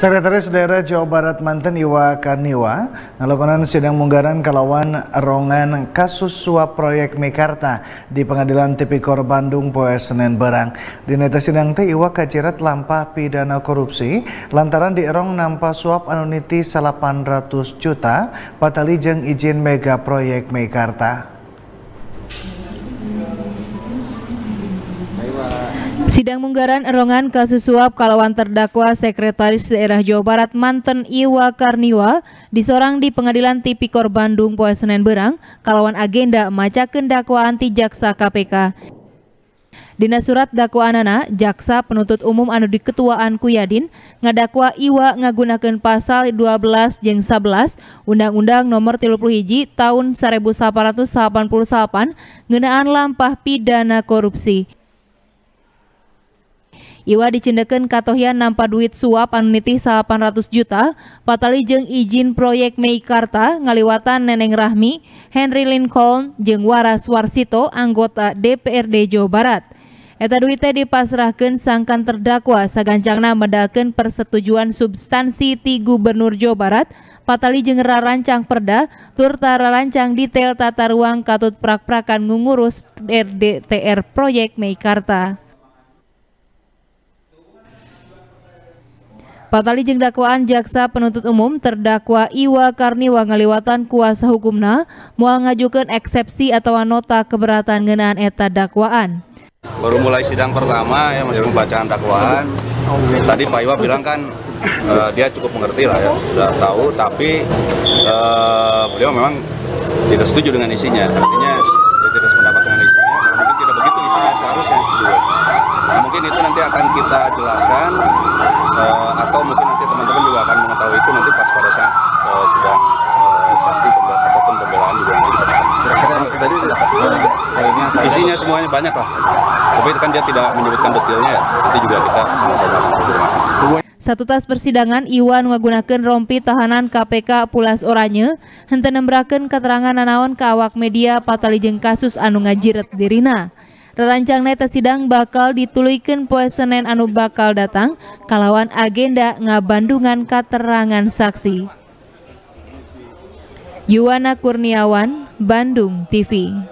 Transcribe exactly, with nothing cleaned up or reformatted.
Sekretaris Daerah Jawa Barat Manten Iwa Karniwa ngelakonan sidang munggaran kalawan rongan kasus suap proyek Meikarta di Pengadilan Tipikor Bandung poe Senin berang. Di neta sidang teh Iwa kacirat lampah pidana korupsi lantaran dierong nampa suap anu niti salapan ratus juta patali jeung izin mega proyek Meikarta. Sidang munggaran erongan kasus suap kalawan terdakwa Sekretaris Daerah Jawa Barat Manten Iwa Karniwa disorang di Pengadilan Tipikor Bandung poe Senin berang kalawan agenda macakeun dakwaan ti jaksa K P K. Dina surat dakwaanana, jaksa penuntut umum anu diketuaan ku Yadin ngadakwa Iwa ngagunakeun pasal dua belas jeung sebelas Undang-Undang Nomor tilu puluh satu Tahun seribu delapan ratus delapan puluh delapan ngeunaan lampah pidana korupsi. Iwa dicendekeun katohyan nampa duit suap anu nitih salapan ratus juta patali jeung izin proyek Meikarta ngaliwatan Neneng Rahmi, Henry Lincoln jeung Waras Warsito anggota D P R D Jawa Barat. Eta duit teh dipasrahkeun sangkan terdakwa sagancangna medalkeun persetujuan substansi ti Gubernur Jawa Barat patali jeung rarancang perda tur rarancang detail tata ruang katut prak-prakan ngurus R D T R proyek Meikarta. Patali jeung dakwaan jaksa penuntut umum terdakwa Iwa Karniwa ngaliwatan kuasa hukumna moal ngajukeun eksepsi atau nota keberatan ngeunaan eta dakwaan. Baru mulai sidang pertama ya masih pembacaan dakwaan. Tadi Pak Iwa bilang kan uh, dia cukup mengerti lah ya, sudah tahu, tapi uh, beliau memang tidak setuju dengan isinya. Artinya dia tidak sependapat dengan isinya, mungkin tidak begitu isinya seharusnya. Nah, mungkin itu nanti akan kita jelaskan uh, atau mungkin nanti teman-teman juga akan mengetahui itu nanti pas pada saat uh, sidang uh, saksi ataupun pembelaan juga. Tadi uh, isinya semuanya banyak lah, tapi itu kan dia tidak menyebutkan detailnya ya. Nanti juga kita sama-sama konfirmasi. Satu tas persidangan Iwan ngagunakeun rompi tahanan K P K Pulas Oranye henteu nembrakeun keterangan nanaon ka awak media patali jeung kasus anu ngajiret dirina. Rarancang neta sidang bakal dituluykeun poe Senin anu bakal datang kalawan agenda ngabandungan katerangan saksi. Yuwana Kurniawan, Bandung T V.